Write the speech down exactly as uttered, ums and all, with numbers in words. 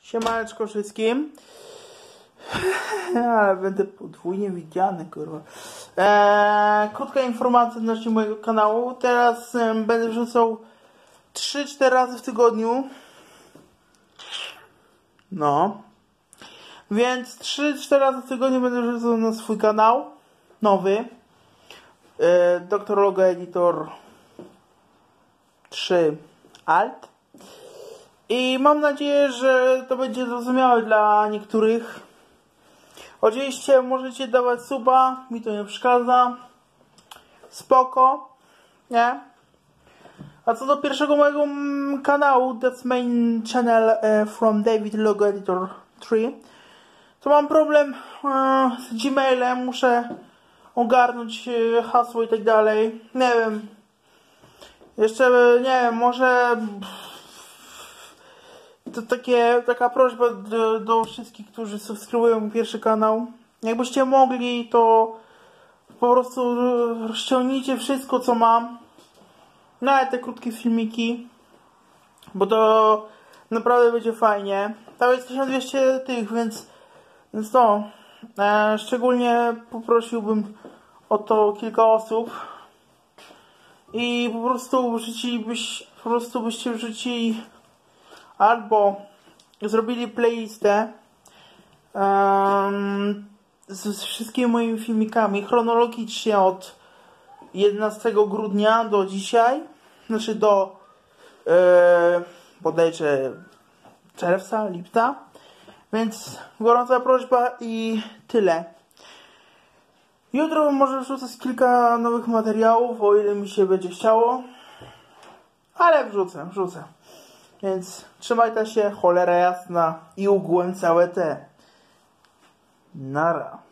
Siemaneczko wszystkim. Ale będę podwójnie widziany, kurwa. Eee, krótka informacja odnośnie mojego kanału. Teraz e, będę wrzucał trzy cztery razy w tygodniu. No. Więc trzy cztery razy w tygodniu będę wrzucał na swój kanał. Nowy. E, Doktor Logo Editor trzy Alt. I mam nadzieję, że to będzie zrozumiałe dla niektórych. Oczywiście możecie dawać suba, mi to nie przeszkadza. Spoko, nie? A co do pierwszego mojego kanału, that's main channel uh, from David Logo Editor trzy, to mam problem uh, z Gmailem, muszę ogarnąć uh, hasło i tak dalej. Nie wiem. Jeszcze nie wiem, może to takie, taka prośba do, do wszystkich, którzy subskrybują mój pierwszy kanał. Jakbyście mogli, to po prostu rozciągnijcie wszystko, co mam. Nawet te krótkie filmiki, bo to naprawdę będzie fajnie. Tam jest tysiąc dwieście tych, więc, więc to e, szczególnie poprosiłbym o to kilka osób. I po prostu wrzucilibyś, po prostu byście wrzucili albo zrobili playlistę um, z, z wszystkimi moimi filmikami chronologicznie od jedenastego grudnia do dzisiaj, znaczy do e, bodajże czerwca, lipca, więc gorąca prośba i tyle. Jutro może wrzucę kilka nowych materiałów, o ile mi się będzie chciało, ale wrzucę, wrzucę. Więc trzymajcie się, cholera jasna i ugłem całe te. Nara.